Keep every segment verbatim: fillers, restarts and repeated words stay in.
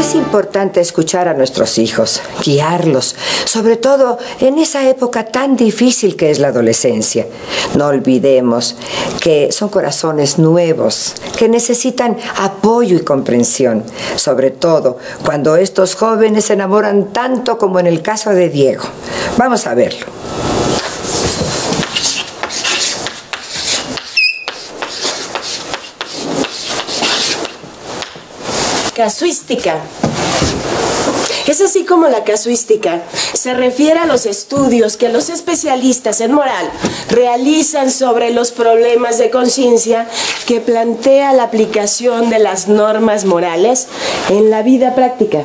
Es importante escuchar a nuestros hijos, guiarlos, sobre todo en esa época tan difícil que es la adolescencia. No olvidemos que son corazones nuevos, que necesitan apoyo y comprensión, sobre todo cuando estos jóvenes se enamoran tanto como en el caso de Diego. Vamos a verlo. Casuística. Es así como la casuística se refiere a los estudios que los especialistas en moral realizan sobre los problemas de conciencia que plantea la aplicación de las normas morales en la vida práctica.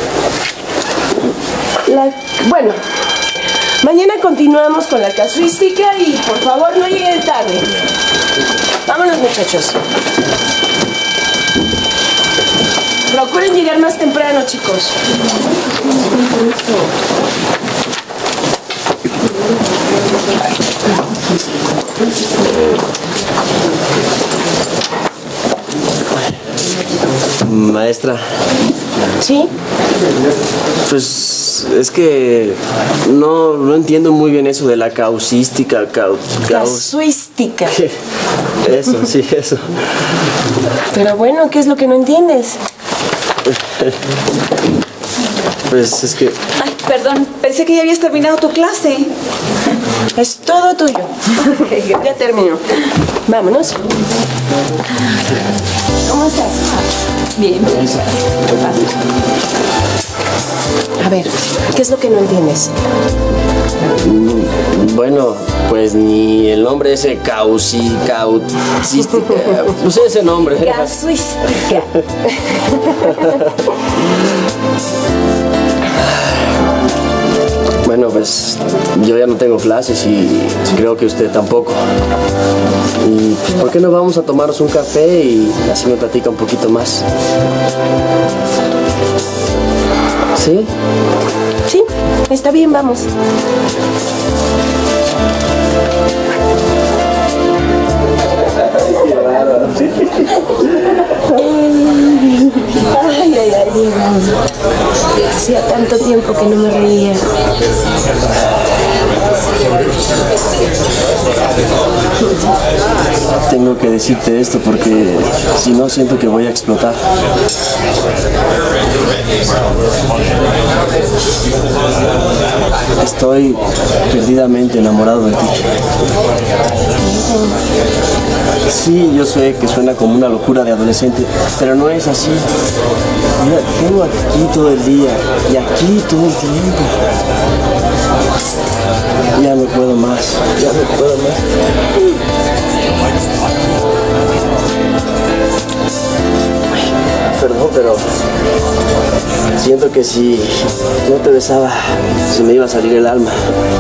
La, bueno, mañana continuamos con la casuística y por favor no lleguen tarde. Vámonos, muchachos. Procuren llegar más temprano, chicos. Maestra. ¿Sí? Pues es que no, no entiendo muy bien eso de la causística. Cau, caus... Casuística. Eso, sí, eso. Pero bueno, ¿qué es lo que no entiendes? Pues es que... Ay, perdón, pensé que ya habías terminado tu clase. Es todo tuyo. Ya terminó. Vámonos. ¿Cómo estás? Bien. A ver, ¿qué es lo que no entiendes? Bueno, pues ni el nombre ese causi, causística, pues ese nombre. Casuística. Bueno, pues yo ya no tengo clases y creo que usted tampoco. Y pues, ¿por qué no vamos a tomarnos un café y así me platica un poquito más? ¿Sí? Sí, está bien, vamos. Ay, ay, ay, Diego. Hacía tanto tiempo que no me reía. Tengo que decirte esto porque si no siento que voy a explotar. Estoy perdidamente enamorado de ti. Sí, yo sé que suena como una locura de adolescente, pero no es así. Mira, tengo aquí todo el día y aquí todo el tiempo. Ya no puedo más, ya no puedo más. Perdón, pero siento que si no te besaba, se me iba a salir el alma.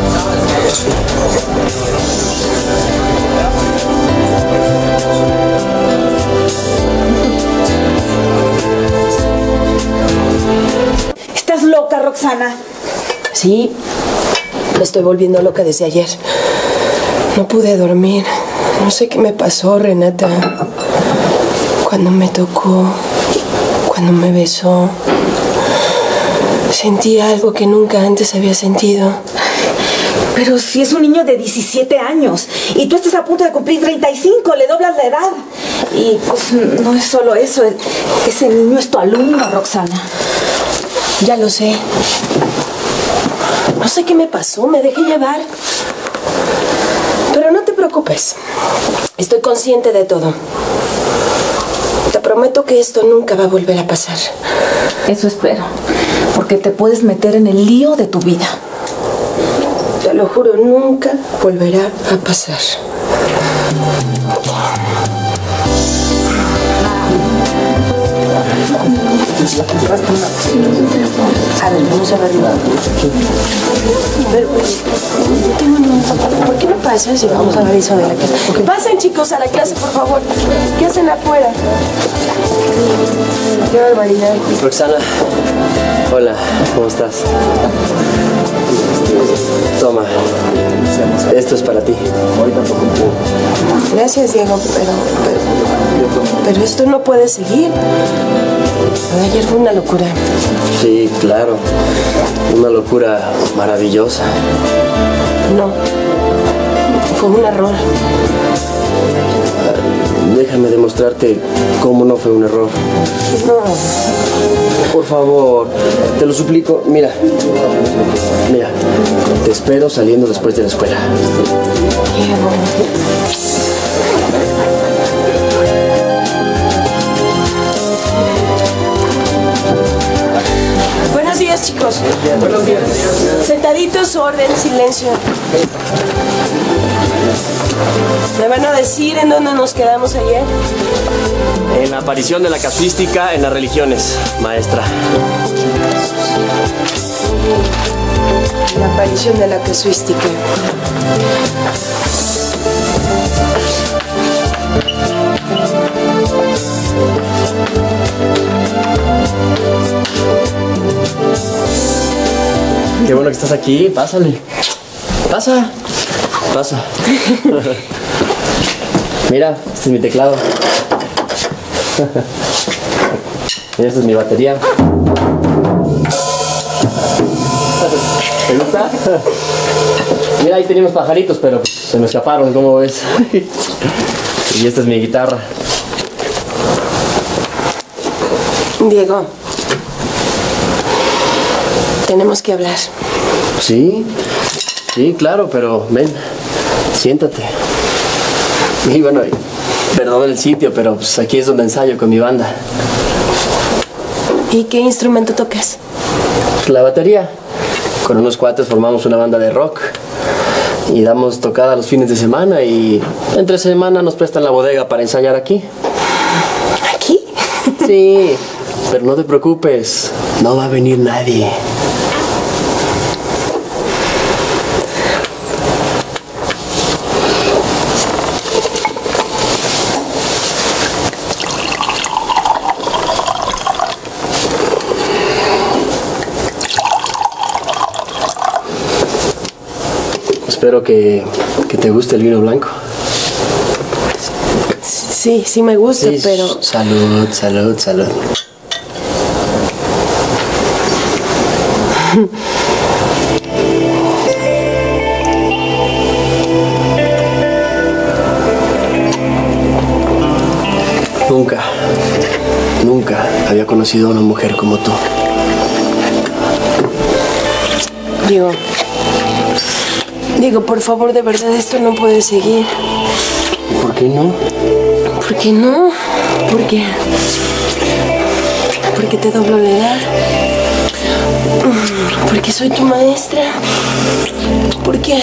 ¿Estás loca, Roxana? Sí, me estoy volviendo loca desde ayer. No pude dormir. No sé qué me pasó, Renata. Cuando me tocó, cuando me besó, sentí algo que nunca antes había sentido. Pero si es un niño de diecisiete años y tú estás a punto de cumplir treinta y cinco, le doblas la edad. Y pues no es solo eso, ese niño es tu alumno, Roxana. Ya lo sé. No sé qué me pasó, me dejé llevar. Pero no te preocupes. Estoy consciente de todo. Te prometo que esto nunca va a volver a pasar. Eso espero, porque te puedes meter en el lío de tu vida. Te lo juro, nunca volverá a pasar. A ver, vamos a ver. Pero, ¿por qué no pasas y vamos a ver eso de la clase? Pasen, chicos, a la clase, por favor. ¿Qué hacen afuera? Qué barbaridad. Roxana, hola, ¿cómo estás? Toma, esto es para ti. Gracias, Diego, pero, pero, pero esto no puede seguir. Lo de ayer fue una locura. Sí, claro. Una locura maravillosa. No. Fue un error. Déjame demostrarte cómo no fue un error. No. Por favor, te lo suplico. Mira, mira, te espero saliendo después de la escuela. Diego. Buenos días, chicos. Buenos días. Sentaditos, orden, silencio. ¿Me van a decir en dónde nos quedamos ayer? En la aparición de la casuística en las religiones, maestra. La aparición de la casuística. Qué bueno que estás aquí. Pásale. Pasa. Pasa. Mira, este es mi teclado. Y esta es mi batería. ¿Te gusta? Mira, ahí teníamos pajaritos, pero pues, se me escaparon, ¿cómo ves? Y esta es mi guitarra. Diego, tenemos que hablar. Sí, sí, claro, pero ven, siéntate. Y bueno, perdón el sitio, pero pues aquí es donde ensayo con mi banda. ¿Y qué instrumento tocas? La batería. Con unos cuates formamos una banda de rock y damos tocada los fines de semana y entre semana nos prestan la bodega para ensayar aquí. ¿Aquí? Sí, pero no te preocupes, no va a venir nadie. Espero que, que te guste el vino blanco. Sí, sí me gusta, Sí, pero... Salud, salud, salud. Nunca, nunca había conocido a una mujer como tú. Diego, Diego, por favor, de verdad, esto no puede seguir. ¿Por qué no? ¿Por qué no? ¿Por qué? Porque te doblo la edad. Porque soy tu maestra. ¿Por qué?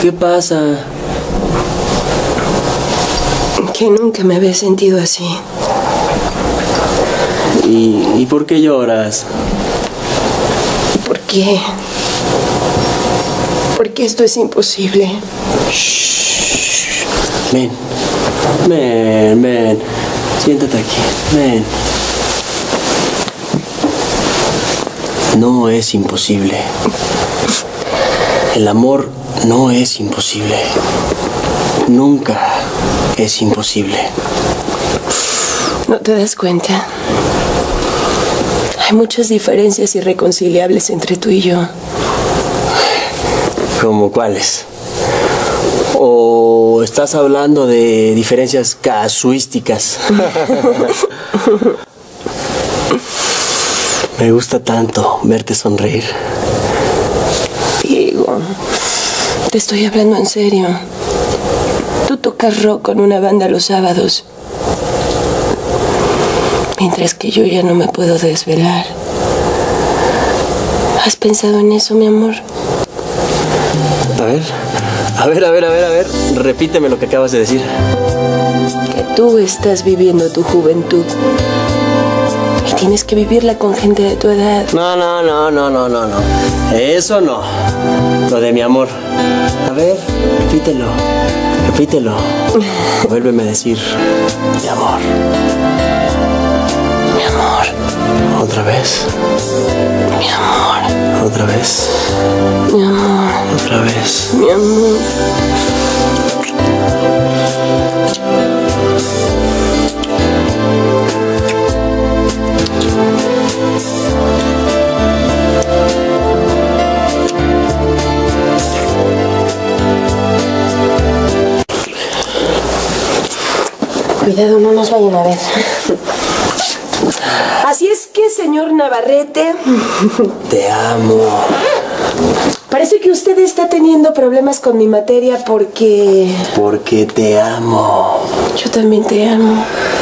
¿Qué pasa? Que nunca me había sentido así. ¿Y, ¿y por qué lloras? ¿Por qué? Porque esto es imposible. Shh. Ven, ven, ven. Siéntate aquí, ven. No es imposible. El amor no es imposible. Nunca es imposible. ¿No te das cuenta? Hay muchas diferencias irreconciliables entre tú y yo. ¿Cómo cuáles? ¿O estás hablando de diferencias casuísticas? Me gusta tanto verte sonreír. Diego, te estoy hablando en serio. Tú tocas rock con una banda los sábados, mientras que yo ya no me puedo desvelar. ¿Has pensado en eso, mi amor? A ver, a ver, a ver, a ver, a ver. Repíteme lo que acabas de decir. Que tú estás viviendo tu juventud y tienes que vivirla con gente de tu edad. No, no, no, no, no, no, no. Eso no. Lo de mi amor. A ver, repítelo. Repítelo. Vuélveme a decir mi amor. Mi amor. Otra vez. Mi amor. Otra vez. Mi amor. Otra vez. Mi amor. Cuidado, no nos vayan a ver. Así es que, señor Navarrete, Te amo. parece que usted está teniendo problemas con mi materia porque Porque te amo. yo también te amo.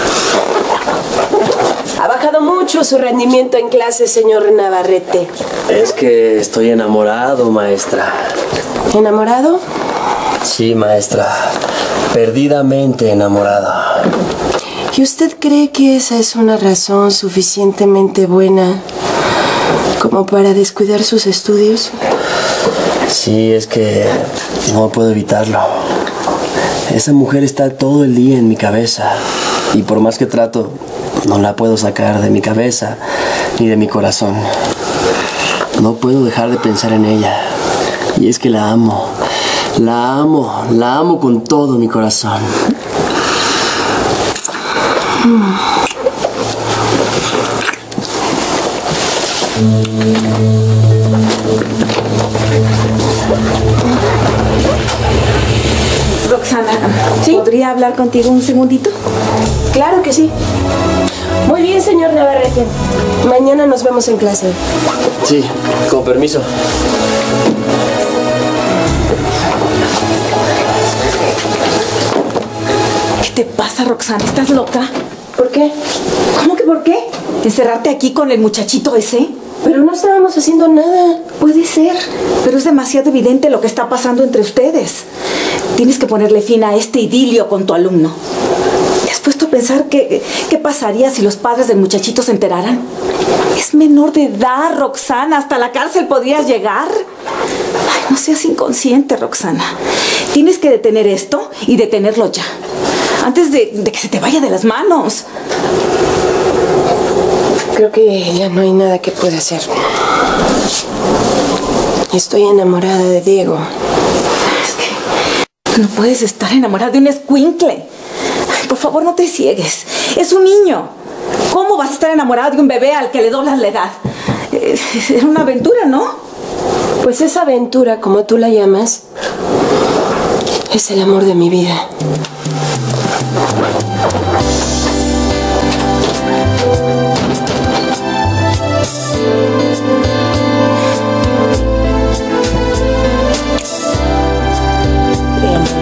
Ha bajado mucho su rendimiento en clase, señor Navarrete. Es que estoy enamorado, maestra. ¿Enamorado? Sí, maestra. Perdidamente enamorado. ¿Y usted cree que esa es una razón suficientemente buena como para descuidar sus estudios? Sí, es que no puedo evitarlo. Esa mujer está todo el día en mi cabeza. Y por más que trato, no la puedo sacar de mi cabeza ni de mi corazón. No puedo dejar de pensar en ella. Y es que la amo. La amo. La amo con todo mi corazón. Roxana, ¿Sí? ¿podría hablar contigo un segundito? Claro que sí. Muy bien, señor Navarrete. Mañana nos vemos en clase. Sí, con permiso. ¿Qué te pasa, Roxana? ¿Estás loca? ¿Por qué? ¿Cómo que por qué? ¿Encerrarte aquí con el muchachito ese? Pero no estábamos haciendo nada. Puede ser, pero es demasiado evidente lo que está pasando entre ustedes. Tienes que ponerle fin a este idilio con tu alumno. ¿Te has puesto a pensar qué, qué pasaría si los padres del muchachito se enteraran? Es menor de edad, Roxana. Hasta la cárcel podrías llegar. Ay, no seas inconsciente, Roxana. Tienes que detener esto y detenerlo ya. Antes de, de que se te vaya de las manos. Creo que ya no hay nada que pueda hacer. Estoy enamorada de Diego. Es que no puedes estar enamorada de un escuincle. Ay, por favor, no te ciegues. Es un niño. ¿Cómo vas a estar enamorada de un bebé al que le doblas la edad? Eh, Era una aventura, ¿no? Pues esa aventura, como tú la llamas, es el amor de mi vida. Te amo.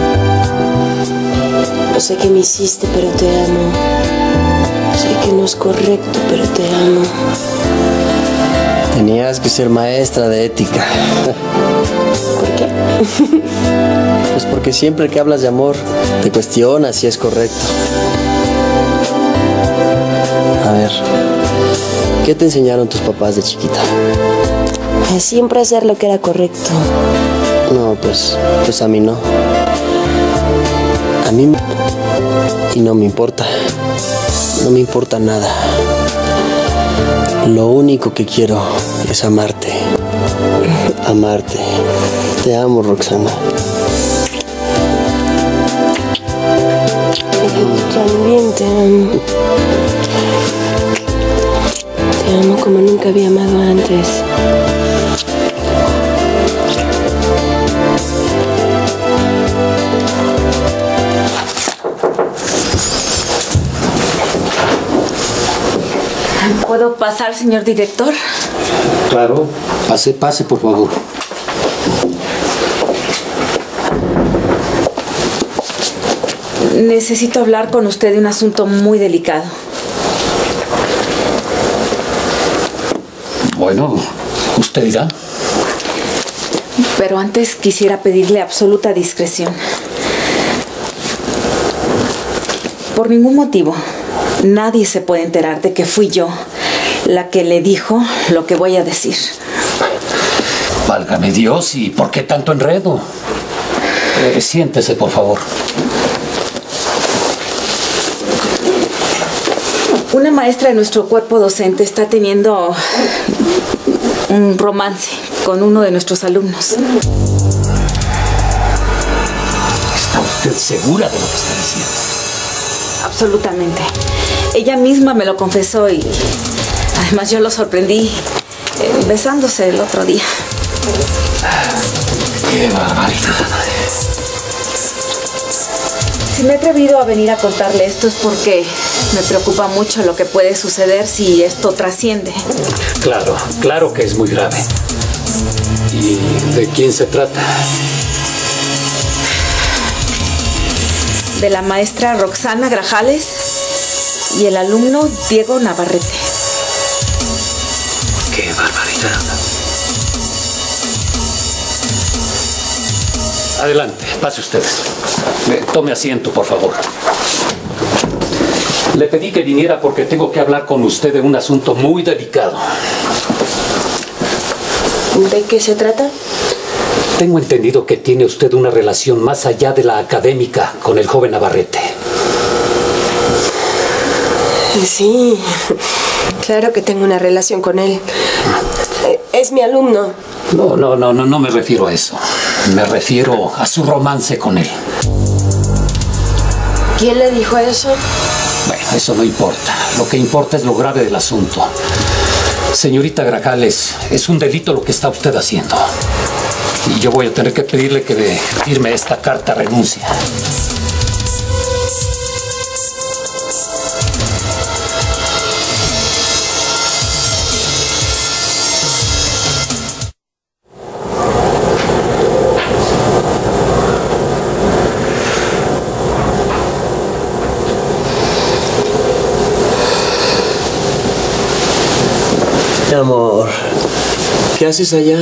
No sé qué me hiciste, pero te amo. Sé que no es correcto, pero te amo. Tenías que ser maestra de ética. ¿Por qué? Pues porque siempre que hablas de amor, te cuestionas si es correcto. A ver, ¿qué te enseñaron tus papás de chiquita? A siempre hacer lo que era correcto. No, pues, pues a mí no. A mí me... Y no me importa. No me importa nada. Lo único que quiero es amarte. Amarte. Te amo, Roxana. También te amo. Te amo como nunca había amado antes. ¿Puedo pasar, señor director? Claro. Pase, pase, por favor. Necesito hablar con usted de un asunto muy delicado. Bueno, usted dirá. Pero antes quisiera pedirle absoluta discreción. Por ningún motivo, nadie se puede enterar de que fui yo la que le dijo lo que voy a decir. Válgame Dios, ¿y por qué tanto enredo? Eh, siéntese, por favor. Una maestra de nuestro cuerpo docente está teniendo un romance con uno de nuestros alumnos. ¿Está usted segura de lo que está diciendo? Absolutamente. Ella misma me lo confesó y además yo lo sorprendí eh, besándose el otro día. ¡Qué barbaridad! Si me he atrevido a venir a contarle esto es porque me preocupa mucho lo que puede suceder si esto trasciende. Claro, claro que es muy grave. ¿Y de quién se trata? De la maestra Roxana Grajales y el alumno Diego Navarrete. ¡Qué barbaridad! Adelante, pase usted. Eh, Tome asiento, por favor. Le pedí que viniera porque tengo que hablar con usted de un asunto muy delicado. ¿De qué se trata? Tengo entendido que tiene usted una relación más allá de la académica con el joven Navarrete. Sí, claro que tengo una relación con él. Es mi alumno. No, no, no, no, no me refiero a eso. Me refiero a su romance con él. ¿Quién le dijo eso? Bueno, eso no importa. Lo que importa es lo grave del asunto. Señorita Grajales, es un delito lo que está usted haciendo. Y yo voy a tener que pedirle que firme esta carta renuncia. Amor, ¿qué haces allá?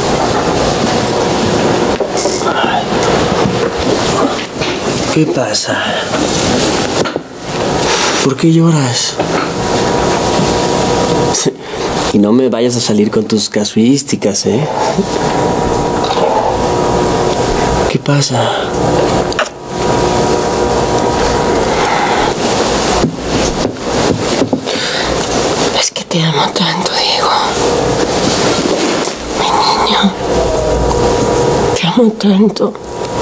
¿Qué pasa? ¿Por qué lloras? Y no me vayas a salir con tus casuísticas, ¿eh? ¿Qué pasa? Es que te amo tanto, Diego. Mi niño. Te amo tanto.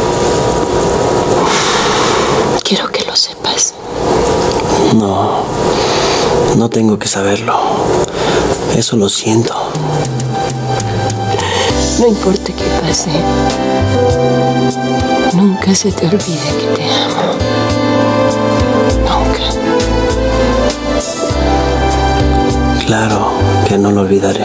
Quiero que lo sepas. No, no tengo que saberlo. Eso lo siento. No importa qué pase. Nunca se te olvide que te amo. Nunca. Claro que no lo olvidaré.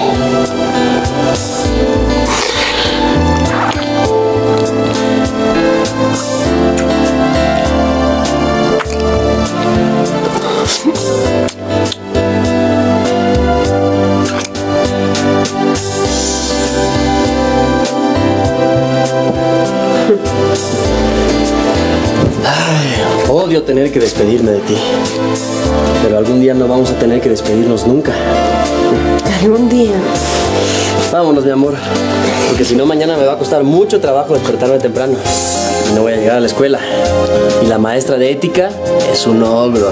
Ay, odio tener que despedirme de ti. Pero algún día no vamos a tener que despedirnos nunca. Algún día. Vámonos, mi amor. Porque si no, mañana me va a costar mucho trabajo despertarme temprano. Y no voy a llegar a la escuela. Y la maestra de ética es un ogro.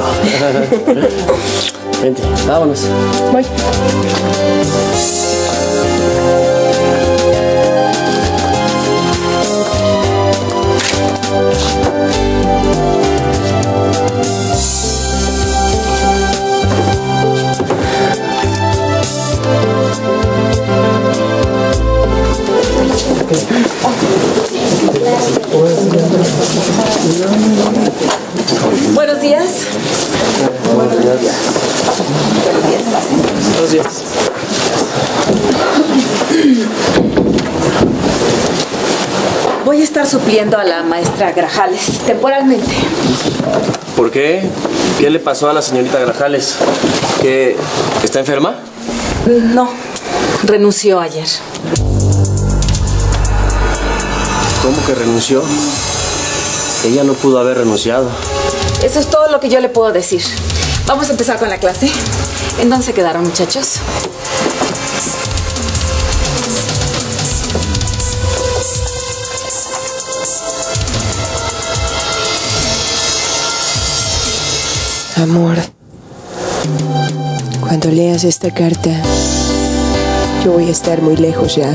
Vente, vámonos. Voy. Buenos días. Buenos días. Buenos días. Voy a estar supliendo a la maestra Grajales, temporalmente. ¿Por qué? ¿Qué le pasó a la señorita Grajales? ¿Que está enferma? No, renunció ayer. ¿Cómo que renunció? Ella no pudo haber renunciado. Eso es todo lo que yo le puedo decir. Vamos a empezar con la clase. ¿En dónde se quedaron, muchachos? Amor, cuando leas esta carta, yo voy a estar muy lejos ya.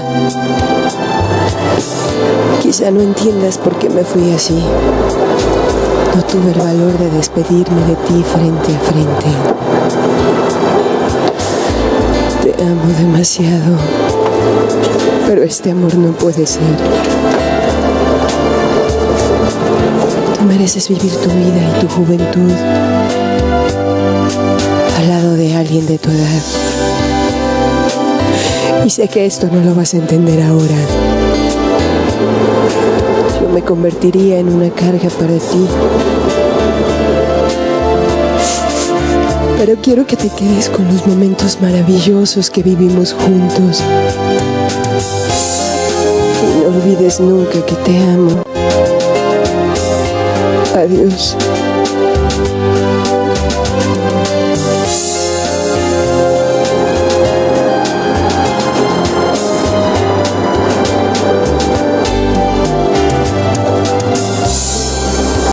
Quizá no entiendas por qué me fui así. No tuve el valor de despedirme de ti frente a frente. Te amo demasiado, pero este amor no puede ser. Tú mereces vivir tu vida y tu juventud al lado de alguien de tu edad. Y sé que esto no lo vas a entender ahora. Yo me convertiría en una carga para ti. Pero quiero que te quedes con los momentos maravillosos que vivimos juntos. Y no olvides nunca que te amo. Adiós.